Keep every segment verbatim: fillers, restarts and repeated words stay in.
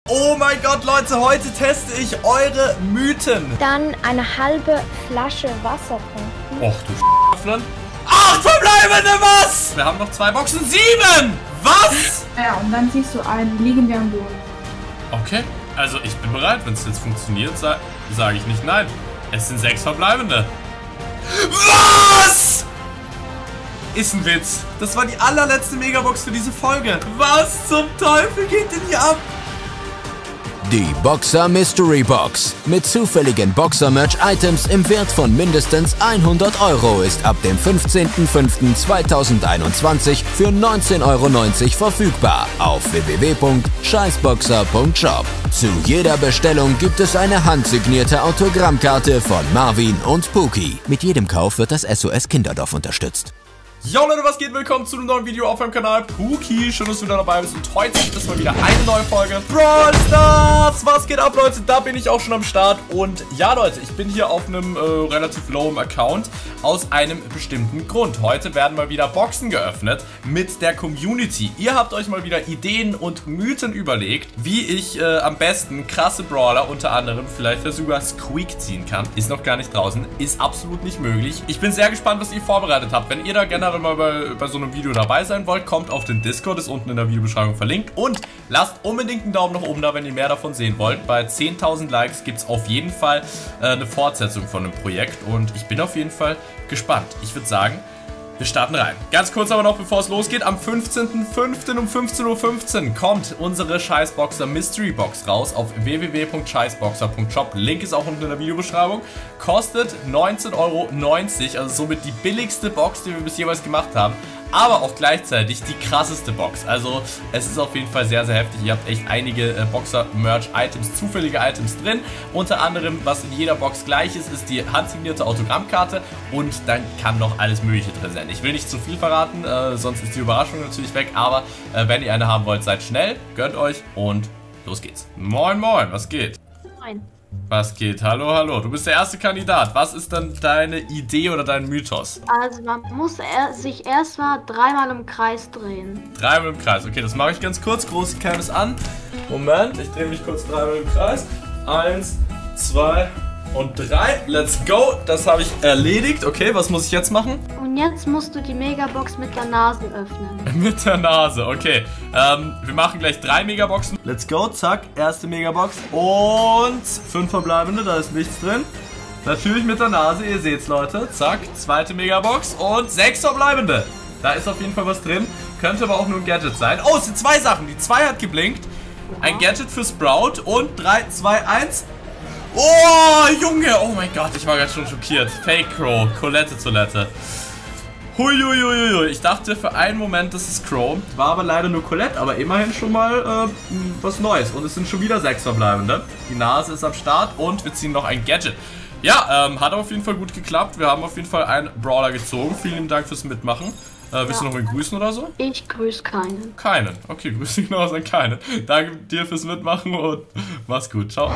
Oh mein Gott, Leute, heute teste ich eure Mythen. Dann eine halbe Flasche Wasser trinken. Och du Öffnen. Acht verbleibende, was? Wir haben noch zwei Boxen. Sieben! Was? Ja, und dann siehst du einen, liegen wir am Boden. Okay, also ich bin bereit. Wenn es jetzt funktioniert, sa sage ich nicht nein. Es sind sechs verbleibende. Was? Ist ein Witz. Das war die allerletzte Megabox für diese Folge. Was zum Teufel geht denn hier ab? Die Boxer Mystery Box mit zufälligen Boxer-Merch-Items im Wert von mindestens hundert Euro ist ab dem fünfzehnten fünften zweitausendeinundzwanzig für neunzehn Euro neunzig verfügbar auf w w w punkt scheißboxer punkt shop. Zu jeder Bestellung gibt es eine handsignierte Autogrammkarte von Marvin und Pookie. Mit jedem Kauf wird das S O S Kinderdorf unterstützt. Yo Leute, was geht? Willkommen zu einem neuen Video auf meinem Kanal Pookie. Schön, dass du wieder dabei bist und heute gibt es mal wieder eine neue Folge Brawl Stars. Was geht ab, Leute? Da bin ich auch schon am Start und ja, Leute, ich bin hier auf einem äh, relativ lowen Account aus einem bestimmten Grund. Heute werden mal wieder Boxen geöffnet mit der Community. Ihr habt euch mal wieder Ideen und Mythen überlegt, wie ich äh, am besten krasse Brawler, unter anderem vielleicht sogar Squeak ziehen kann. Ist noch gar nicht draußen, ist absolut nicht möglich. Ich bin sehr gespannt, was ihr vorbereitet habt. Wenn ihr da gerne mal bei, bei so einem Video dabei sein wollt, kommt auf den Discord, ist unten in der Videobeschreibung verlinkt und lasst unbedingt einen Daumen nach oben da, wenn ihr mehr davon sehen wollt. Bei zehntausend Likes gibt es auf jeden Fall äh, eine Fortsetzung von dem Projekt und ich bin auf jeden Fall gespannt. Ich würde sagen, wir starten rein. Ganz kurz aber noch, bevor es losgeht, am fünfzehnten fünften um fünfzehn Uhr fünfzehn kommt unsere Scheißboxer Mystery Box raus auf w w w punkt scheißboxer punkt shop. Link ist auch unten in der Videobeschreibung. Kostet neunzehn Euro neunzig, also somit die billigste Box, die wir bis jeweils gemacht haben. Aber auch gleichzeitig die krasseste Box. Also es ist auf jeden Fall sehr, sehr heftig. Ihr habt echt einige äh, Boxer-Merch-Items, zufällige Items drin. Unter anderem, was in jeder Box gleich ist, ist die handsignierte Autogrammkarte. Und dann kann noch alles Mögliche drin sein. Ich will nicht zu viel verraten, äh, sonst ist die Überraschung natürlich weg. Aber äh, wenn ihr eine haben wollt, seid schnell, gönnt euch und los geht's. Moin, moin, was geht? Moin. Was geht? Hallo, hallo. Du bist der erste Kandidat. Was ist denn deine Idee oder dein Mythos? Also man muss er sich erstmal dreimal im Kreis drehen. Dreimal im Kreis. Okay, das mache ich ganz kurz. Große Cam ist an. Moment, ich drehe mich kurz dreimal im Kreis. Eins, zwei und drei. Let's go. Das habe ich erledigt. Okay, was muss ich jetzt machen? Und jetzt musst du die Megabox mit der Nase öffnen. Mit der Nase, okay. Ähm, wir machen gleich drei Megaboxen. Let's go, zack. Erste Megabox. Und fünf verbleibende, da ist nichts drin. Natürlich mit der Nase, ihr seht's, Leute. Zack, zweite Megabox und sechs verbleibende. Da ist auf jeden Fall was drin. Könnte aber auch nur ein Gadget sein. Oh, es sind zwei Sachen. Die zwei hat geblinkt. Ein Gadget für Sprout und drei, zwei, eins. Oh, Junge. Oh mein Gott, ich war gerade schon schockiert. Fake Crow, Colette Toilette. Huiuiuiui, ich dachte für einen Moment, das ist Crow. War aber leider nur Colette, aber immerhin schon mal äh, was Neues. Und es sind schon wieder sechs verbleibende. Die Nase ist am Start und wir ziehen noch ein Gadget. Ja, ähm, hat auf jeden Fall gut geklappt. Wir haben auf jeden Fall einen Brawler gezogen. Vielen Dank fürs Mitmachen. Äh, willst ja. du noch wen grüßen oder so? Ich grüße keinen. Keinen. Okay, grüße dich noch an keinen. Danke dir fürs Mitmachen und mach's gut. Ciao.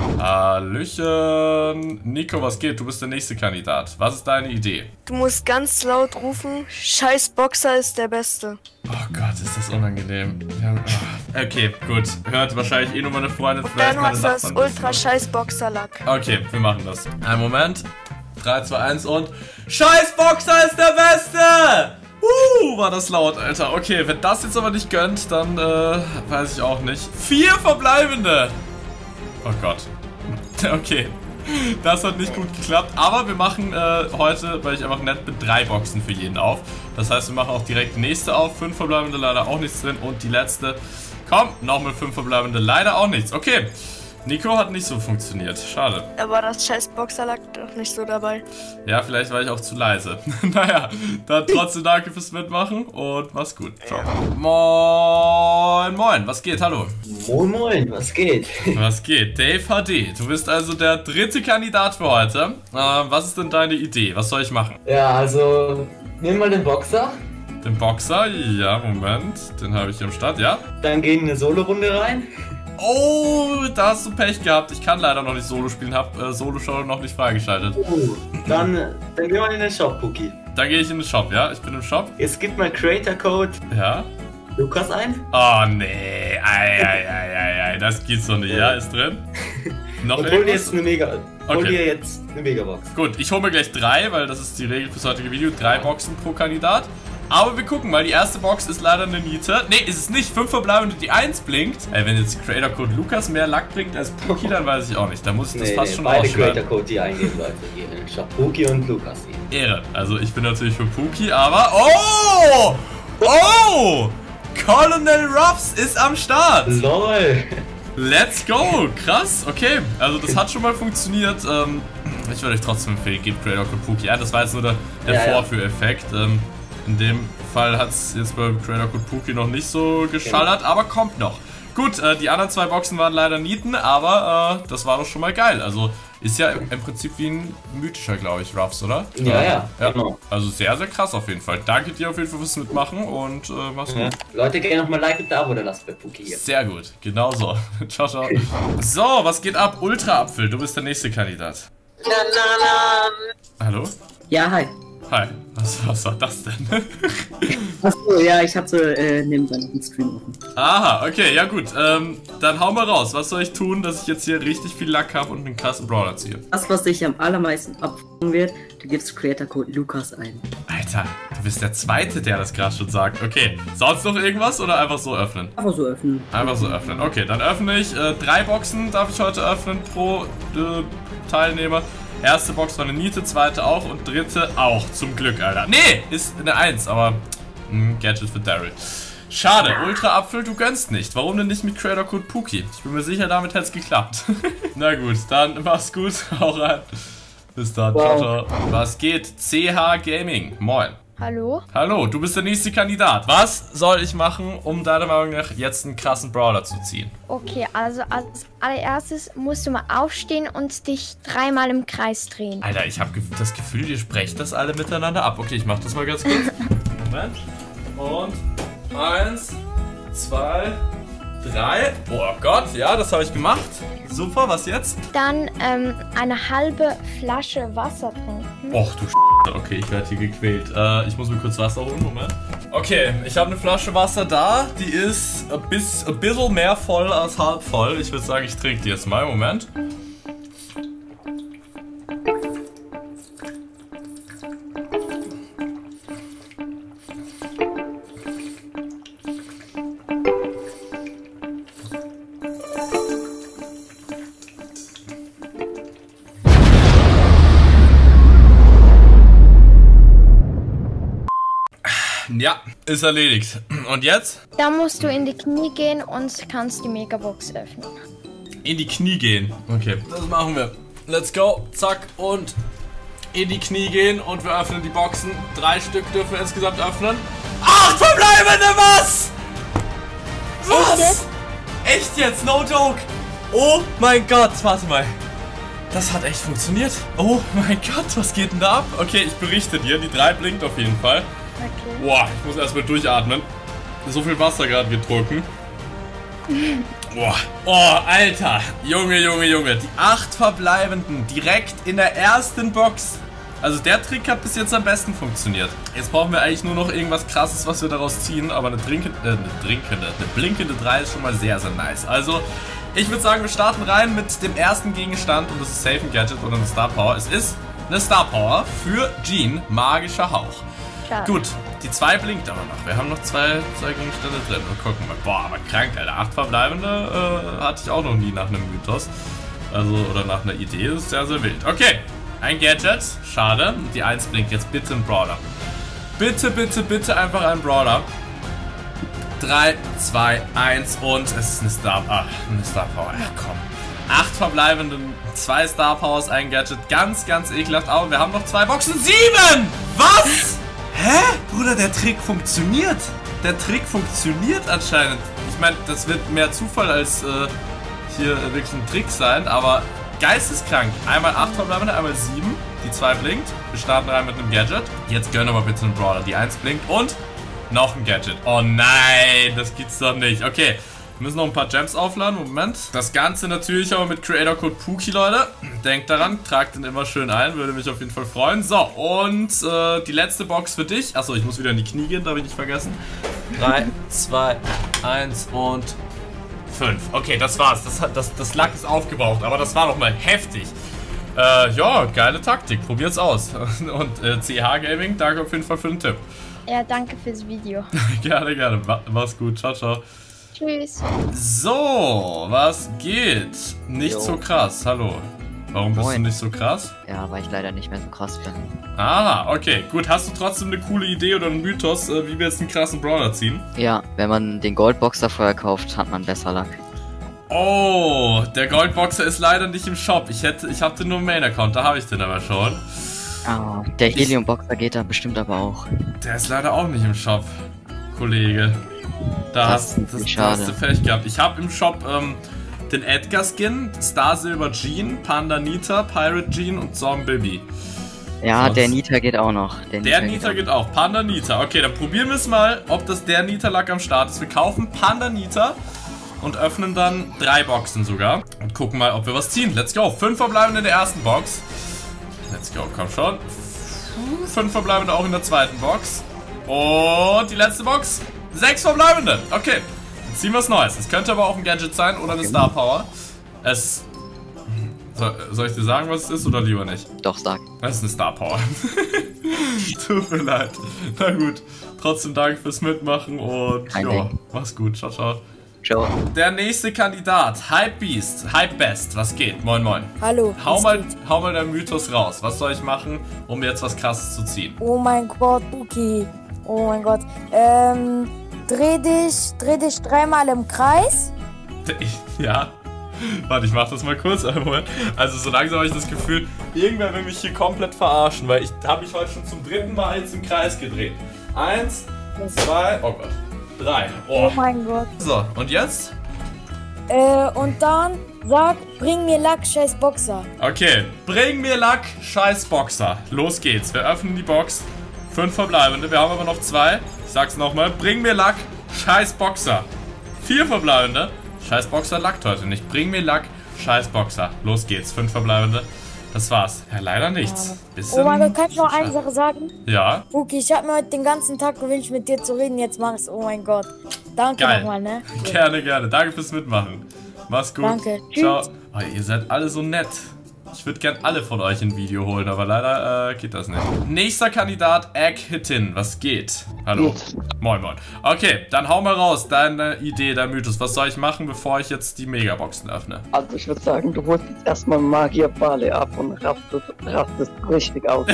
Hallöchen. Nico, was geht? Du bist der nächste Kandidat. Was ist deine Idee? Du musst ganz laut rufen, Scheiß Boxer ist der Beste. Oh Gott, ist das unangenehm. Ja, oh. Okay, gut. Hört wahrscheinlich eh nur meine Freundin. Und dann hast du das Ultra Scheiß Boxer Lack. Okay, wir machen das. Einen Moment. drei, zwei, eins und Scheiß Boxer ist der Beste! Uh, war das laut, Alter. Okay, wenn das jetzt aber nicht gönnt, dann äh, weiß ich auch nicht. Vier verbleibende. Oh Gott. Okay. Das hat nicht gut geklappt. Aber wir machen äh, heute, weil ich einfach nett bin, drei Boxen für jeden auf. Das heißt, wir machen auch direkt die nächste auf. Fünf verbleibende, leider auch nichts drin. Und die letzte. Komm, nochmal fünf verbleibende, leider auch nichts. Okay. Nico hat nicht so funktioniert. Schade. Da war das scheiß Boxerlack doch nicht so dabei. Ja, vielleicht war ich auch zu leise. Naja, dann trotzdem danke fürs Mitmachen und mach's gut. Ciao. Ja. Moin, moin. Was geht? Hallo. Moin, moin. Was geht? Was geht? Dave H D. Du bist also der dritte Kandidat für heute. Äh, was ist denn deine Idee? Was soll ich machen? Ja, also, nimm mal den Boxer. Den Boxer? Ja, Moment. Den habe ich am Start, ja. Dann gehen in eine Solo-Runde rein. Oh, da hast du Pech gehabt. Ich kann leider noch nicht Solo spielen, hab äh, Solo-Show noch nicht freigeschaltet. Oh, dann, dann gehen wir in den Shop, Pookie. Dann gehe ich in den Shop, ja? Ich bin im Shop. Jetzt gib mal Creator-Code. Ja. Lukas ein. Oh, nee. Ei, ei, ei, ei, Nein, das geht's doch nicht. Ja, ist drin. Noch und hol dir jetzt eine Mega. Hol Okay. dir jetzt eine Megabox. Gut, ich hole mir gleich drei, weil das ist die Regel fürs heutige Video. Drei Boxen pro Kandidat. Aber wir gucken mal, die erste Box ist leider eine Niete. Ne, ist es nicht. Fünf verbleibende, die eins blinkt. Ey, wenn jetzt Creator Code Lukas mehr Lack bringt als Pookie, dann weiß ich auch nicht. Da muss ich das Nee, fast nee, schon beide rausschneiden. Creator Code, die eingeben, Leute. Hier in den Shop. Pookie und Lukas. Ehre. Also ich bin natürlich für Pookie, aber... Oh! Oh! Colonel Ruffs ist am Start. LOL. Let's go. Krass. Okay. Also das hat schon mal funktioniert. Ähm, ich würde euch trotzdem empfehlen, gebt Creator Code Pookie. Ja, das war jetzt nur der, der Ja, ja. Vorführeffekt. Ähm, in dem Fall hat es jetzt bei Creator Code Pookie noch nicht so geschallert, genau. Aber kommt noch. Gut, äh, die anderen zwei Boxen waren leider Nieten, aber äh, das war doch schon mal geil. Also ist ja im, im Prinzip wie ein mythischer, glaube ich, Ruffs, oder? Ja, ja, ja. genau. Also sehr, sehr krass auf jeden Fall. Danke dir auf jeden Fall fürs Mitmachen und äh, mach's Ja. gut. Leute, gerne nochmal Like und ein Abo da lasst bei Pookie hier. Sehr gut, genau so. Ciao, ciao. So, was geht ab? Ultra-Apfel, du bist der nächste Kandidat. Hallo? Ja, hi. Hi. Was, was war das denn? Achso, ja, ich hatte äh, nebenbei noch einen Stream offen. Aha, okay, ja gut. Ähm, dann hau mal raus. Was soll ich tun, dass ich jetzt hier richtig viel Lack habe und einen krassen Brawler ziehe? Das, was dich am allermeisten abfangen wird, du gibst Creator Code Lukas ein. Alter, du bist der Zweite, der das gerade schon sagt. Okay, sonst noch irgendwas oder einfach so öffnen? Einfach so öffnen. Einfach so öffnen. Okay, dann öffne ich. Äh, drei Boxen darf ich heute öffnen pro äh, Teilnehmer. Erste Box war eine Niete, zweite auch und dritte auch. Zum Glück, Alter. Nee, ist eine eins, aber mh, Gadget für Daryl. Schade, Ultra-Apfel, du gönnst nicht. Warum denn nicht mit Creator Code Pookie? Ich bin mir sicher, damit hätte es geklappt. Na gut, dann mach's gut. Hau rein. Bis dann. Wow. Ciao, ciao. Was geht? C H Gaming. Moin. Hallo? Hallo, du bist der nächste Kandidat. Was soll ich machen, um deiner Meinung nach jetzt einen krassen Brawler zu ziehen? Okay, also als allererstes musst du mal aufstehen und dich dreimal im Kreis drehen. Alter, ich habe das Gefühl, ihr sprecht das alle miteinander ab. Okay, ich mach das mal ganz kurz. Moment. Und eins, zwei, drei. Oh Gott, ja, das habe ich gemacht. Super, was jetzt? Dann ähm, eine halbe Flasche Wasser trinken. Och du Sch***. Okay, ich werde hier gequält. Äh, ich muss mir kurz Wasser holen, Moment. Okay, ich habe eine Flasche Wasser da. Die ist ein bis, ein bisschen mehr voll als halb voll. Ich würde sagen, ich trinke die jetzt mal. Moment. Ja, ist erledigt. Und jetzt? Da musst du in die Knie gehen und kannst die Megabox öffnen. In die Knie gehen. Okay, das machen wir. Let's go. Zack. Und in die Knie gehen. Und wir öffnen die Boxen. Drei Stück dürfen wir insgesamt öffnen. Acht verbleibende, was? Was? Echt jetzt? Echt jetzt? No joke. Oh mein Gott. Warte mal. Das hat echt funktioniert. Oh mein Gott, was geht denn da ab? Okay, ich berichte dir. Die drei blinkt auf jeden Fall. Okay. Boah, ich muss erstmal durchatmen. So viel Wasser gerade getrunken. Boah. Oh, Alter. Junge, Junge, Junge. Die acht verbleibenden direkt in der ersten Box. Also der Trick hat bis jetzt am besten funktioniert. Jetzt brauchen wir eigentlich nur noch irgendwas Krasses, was wir daraus ziehen. Aber eine trinkende, äh, eine trinkende, eine blinkende drei ist schon mal sehr, sehr nice. Also, ich würde sagen, wir starten rein mit dem ersten Gegenstand. Und das ist Safe ein Gadget oder eine Star Power. Es ist eine Star Power für Jean, magischer Hauch. Schade. Gut, die zwei blinkt aber noch. Wir haben noch zwei, zwei Gegenstände drin. Und gucken mal. Boah, aber krank, Alter. Acht verbleibende äh, hatte ich auch noch nie nach einem Mythos. Also, oder nach einer Idee. Das ist sehr, sehr wild. Okay, ein Gadget. Schade. Die eins blinkt jetzt. Bitte ein Brawler. Bitte, bitte, bitte einfach ein Brawler. drei, zwei, eins und es ist eine Star, ah, eine Star Power. Ach komm. Acht verbleibende, zwei Star Powers, ein Gadget. Ganz, ganz ekelhaft. Aber wir haben noch zwei Boxen. Sieben! Was? Hä? Bruder, der Trick funktioniert. Der Trick funktioniert anscheinend. Ich meine, das wird mehr Zufall als äh, hier äh, wirklich ein Trick sein, aber geisteskrank. Einmal acht verbleibende, einmal sieben. Die zwei blinkt. Wir starten rein mit einem Gadget. Jetzt gönn aber bitte einen Brawler. Die eins blinkt und noch ein Gadget. Oh nein, das gibt's doch nicht. Okay, wir müssen noch ein paar Gems aufladen. Moment. Das Ganze natürlich aber mit Creator Code Pookie, Leute. Denkt daran, tragt den immer schön ein. Würde mich auf jeden Fall freuen. So, und äh, die letzte Box für dich. Achso, ich muss wieder in die Knie gehen, darf ich nicht vergessen. drei, zwei, eins und fünf. Okay, das war's. Das, das, das Lack ist aufgebraucht, aber das war doch mal heftig. Äh, ja, geile Taktik. Probiert's aus. Und äh, C H Gaming, danke auf jeden Fall für den Tipp. Ja, danke fürs Video. Gerne, gerne. Mach's gut. Ciao, ciao. Tschüss. So, was geht? Nicht Jo. so krass. Hallo. Warum bist Moin. du nicht so krass? Ja, weil ich leider nicht mehr so krass bin. Ah, okay. Gut, hast du trotzdem eine coole Idee oder einen Mythos, äh, wie wir jetzt einen krassen Brawler ziehen? Ja, wenn man den Goldboxer vorher kauft, hat man besser Luck. Oh, der Goldboxer ist leider nicht im Shop. Ich hätte, ich habe den nur im Main-Account, da habe ich den aber schon. Ah, der Helium-Boxer geht da bestimmt aber auch. Der ist leider auch nicht im Shop, Kollege. Da Das hast, ist das, da schade. hast du Pech gehabt. Ich habe im Shop ähm, den Edgar-Skin, Star Silver Jean, Panda Nita, Pirate Jean und Zombie. Ja, Sonst- der Nita geht auch noch. Der Nita geht auch. Panda Nita. Okay, dann probieren wir es mal, ob das der Nita-Lack am Start ist. Wir kaufen Panda Nita und öffnen dann drei Boxen sogar. Und gucken mal, ob wir was ziehen. Let's go. Fünf verbleibende in der ersten Box. Let's go, komm schon. Fünf verbleibende auch in der zweiten Box. Und die letzte Box. Sechs verbleibende. Okay, dann ziehen wir was Neues. Es könnte aber auch ein Gadget sein oder eine Star Power. Es... Soll, soll ich dir sagen, was es ist oder lieber nicht? Doch, sag. Das ist eine Star Power. Tut mir leid. Na gut. Trotzdem danke fürs Mitmachen und Kein ja, Ding. mach's gut. Ciao, ciao. Ciao. Der nächste Kandidat, Hypebeast, Hypebest, was geht? Moin, moin. Hallo. Hau was mal, geht? hau mal der Mythos raus. Was soll ich machen, um jetzt was Krasses zu ziehen? Oh mein Gott, Buki. Oh mein Gott. Ähm, dreh dich, dreh dich dreimal im Kreis. Ja. Warte, ich mach das mal kurz. Also so langsam habe ich das Gefühl, irgendwer will mich hier komplett verarschen, weil ich habe mich heute schon zum dritten Mal jetzt im Kreis gedreht. Eins, zwei, oh Gott, drei. Oh. Oh mein Gott. So, und jetzt? Äh, und dann sag, bring mir Lack, scheiß Boxer. Okay, bring mir Lack, scheiß Boxer. Los geht's, wir öffnen die Box. Fünf verbleibende, wir haben aber noch zwei. Ich sag's nochmal, bring mir Lack, scheiß Boxer. Vier verbleibende. Scheiß Boxer lackt heute nicht. Bring mir Lack, scheiß Boxer. Los geht's, fünf verbleibende. Das war's. Ja, leider nichts. Bisschen Oh mein Gott, kann ich noch eine Sache sagen? Ja, Buki, ich hab mir heute den ganzen Tag gewünscht, mit dir zu reden. Jetzt mach ich's. Oh mein Gott. Danke Geil. nochmal, ne? gerne, gerne. Danke fürs Mitmachen. Mach's gut. Danke. Ciao. Tschüss. Oh, ihr seid alle so nett. Ich würde gern alle von euch ein Video holen, aber leider äh, geht das nicht. Nächster Kandidat, Egg Hittin. Was geht? Hallo. Moin, moin. Okay, dann hau mal raus. Deine Idee, dein Mythos. Was soll ich machen, bevor ich jetzt die Megaboxen öffne? Also ich würde sagen, du holst jetzt erstmal Magier Bale ab und raftest, raftest richtig aus.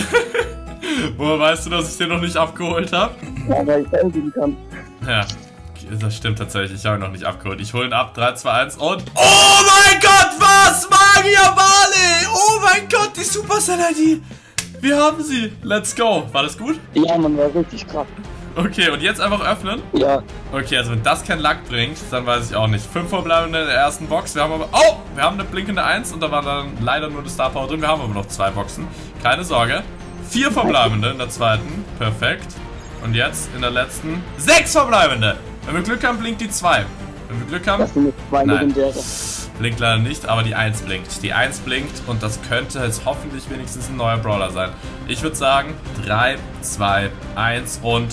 Woher weißt du, dass ich den noch nicht abgeholt habe? Ja, weil ich helfen kann. Ja, das stimmt tatsächlich. Ich habe ihn noch nicht abgeholt. Ich hole ihn ab. drei, zwei, eins und... Oh mein Gott, was? Magier Bale! Oh mein Gott, die Supercell-I D! Wir haben sie. Let's go. War das gut? Ja, man, war richtig krass. Okay, und jetzt einfach öffnen? Ja. Okay, also wenn das kein Luck bringt, dann weiß ich auch nicht. Fünf verbleibende in der ersten Box. Wir haben aber... Oh! Wir haben eine blinkende eins und da war dann leider nur eine Star Power drin. Wir haben aber noch zwei Boxen. Keine Sorge. Vier verbleibende in der zweiten. Perfekt. Und jetzt in der letzten... Sechs verbleibende! Wenn wir Glück haben, blinkt die zwei. Wenn wir Glück haben... Das sind jetzt zwei Nein. legendäre. Blinkt leider nicht, aber die eins blinkt. Die eins blinkt und das könnte jetzt hoffentlich wenigstens ein neuer Brawler sein. Ich würde sagen, drei, zwei, eins und...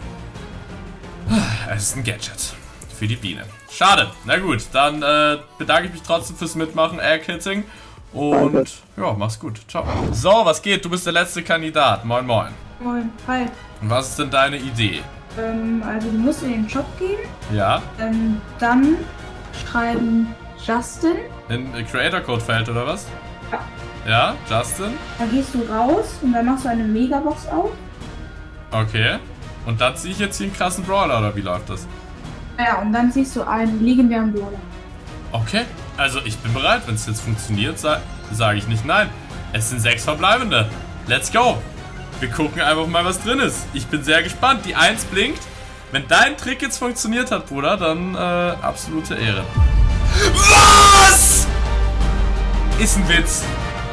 Es ist ein Gadget. Für die Biene. Schade. Na gut, dann äh, bedanke ich mich trotzdem fürs Mitmachen, Egg-Hitting. Und Danke. ja, mach's gut. Ciao. So, was geht? Du bist der letzte Kandidat. Moin, moin. Moin, hi. Und was ist denn deine Idee? Ähm, also du musst in den Shop gehen, Ja? ähm, dann schreiben Justin, In äh, Creator-Code-Feld oder was? Ja. Ja, Justin? dann gehst du raus und dann machst du eine Megabox auf. Okay. Und dann ziehe ich jetzt hier einen krassen Brawler, oder wie läuft das? Ja, und dann siehst du einen legendären Brawler. Okay. Also ich bin bereit. Wenn es jetzt funktioniert, sa sage ich nicht nein. Es sind sechs verbleibende. Let's go. Wir gucken einfach mal, was drin ist. Ich bin sehr gespannt. Die eins blinkt. Wenn dein Trick jetzt funktioniert hat, Bruder, dann äh, absolute Ehre. Was? Ist ein Witz.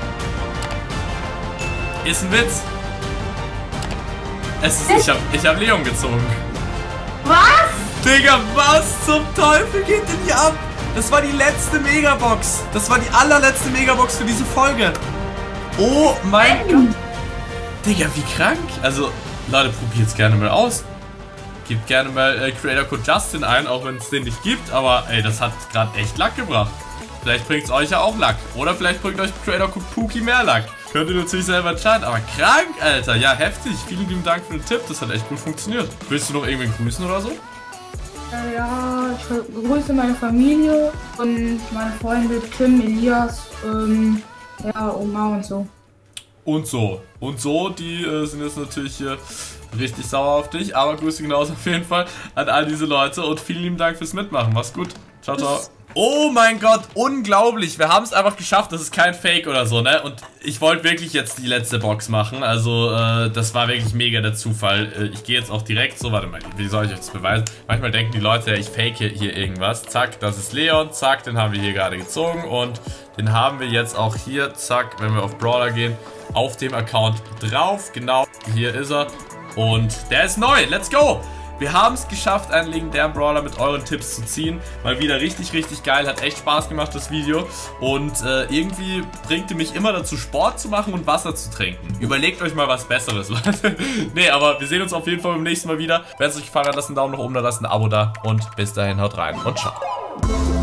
Ist ein Witz. Es ist, ich hab, ich hab Leon gezogen. Was? Digga, was zum Teufel geht denn hier ab? Das war die letzte Megabox. Das war die allerletzte Megabox für diese Folge. Oh mein Gott. Digga, wie krank. Also, Leute, probiert's gerne mal aus. gebt gerne mal äh, Creator Code Justin ein, auch wenn es den nicht gibt. Aber ey, das hat gerade echt Lack gebracht. Vielleicht bringt es euch ja auch Lack. Oder vielleicht bringt euch Creator Code Pookie mehr Lack. Könnt ihr natürlich selber entscheiden. Aber krank, Alter. Ja, heftig. Vielen lieben Dank für den Tipp. Das hat echt gut funktioniert. Willst du noch irgendwen grüßen oder so? Äh, ja, ich begrüße meine Familie und meine Freunde Tim, Elias, ähm, ja, Oma und so. Und so. Und so, die äh, sind jetzt natürlich hier richtig sauer auf dich. Aber Grüße genauso auf jeden Fall an all diese Leute. Und vielen lieben Dank fürs Mitmachen. Mach's gut. Ciao, ciao. Oh mein Gott, unglaublich. Wir haben es einfach geschafft. Das ist kein Fake oder so, ne? Und ich wollte wirklich jetzt die letzte Box machen. Also, äh, das war wirklich mega der Zufall. Äh, ich gehe jetzt auch direkt so. Warte mal, wie soll ich euch das beweisen? Manchmal denken die Leute, ja, ich fake hier irgendwas. Zack, das ist Leon. Zack, den haben wir hier gerade gezogen. Und den haben wir jetzt auch hier, zack, wenn wir auf Brawler gehen, auf dem Account drauf. Genau, hier ist er. Und der ist neu. Let's go! Wir haben es geschafft, einen legendären Brawler mit euren Tipps zu ziehen. Mal wieder richtig, richtig geil. Hat echt Spaß gemacht, das Video. Und äh, irgendwie bringt ihr mich immer dazu, Sport zu machen und Wasser zu trinken. Überlegt euch mal was Besseres, Leute. Nee, aber wir sehen uns auf jeden Fall beim nächsten Mal wieder. Wenn es euch gefallen hat, lasst einen Daumen nach oben da, lasst ein Abo da. Und bis dahin, haut rein und ciao.